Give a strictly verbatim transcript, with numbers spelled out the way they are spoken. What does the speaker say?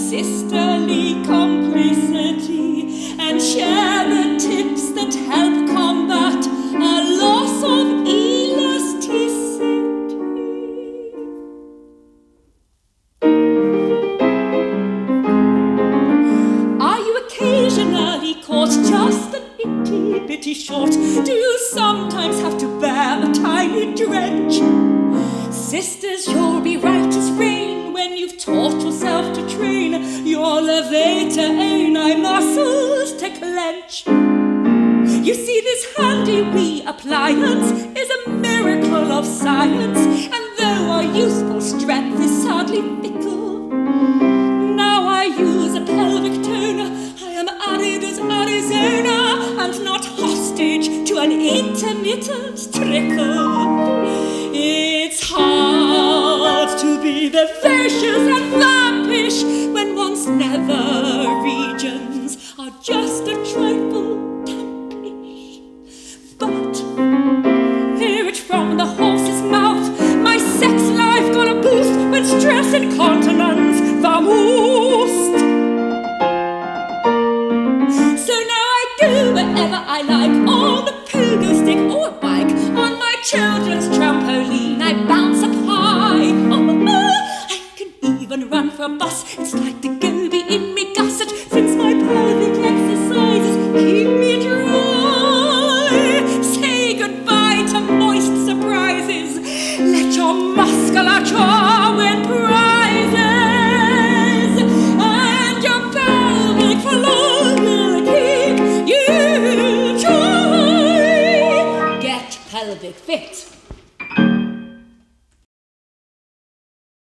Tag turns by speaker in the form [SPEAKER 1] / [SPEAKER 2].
[SPEAKER 1] sisterly complicity and share the tips that help combat a loss of elasticity. Are you occasionally caught just a itty bitty short? Do you sometimes have to bear a tiny drench? Sisters, you'll be right as rain when you've taught yourself to train your levator ani muscles to clench. You see, this handy wee appliance is a miracle of science, and though our youthful strength is sadly fickle, now I use a pelvic toner. I am arid as Arizona and not hostage to an intermittent trickle. It's hard to be vivacious and vampish when one's nether regions are just a trifle tampish. But hear it from the horse's mouth, my sex life got a boost when stress incontinence vamoosed. So now I do whatever I like on the pogo stick or bike, on my children's trampoline I bounce up high. Oh, oh, I can even run for a bus. It's like the goby in me gusset, since my pelvic exercises keep me dry. Say goodbye to moist surprises. Let your musculature win prizes, and your pelvic floor will keep you dry. Get pelvic fit.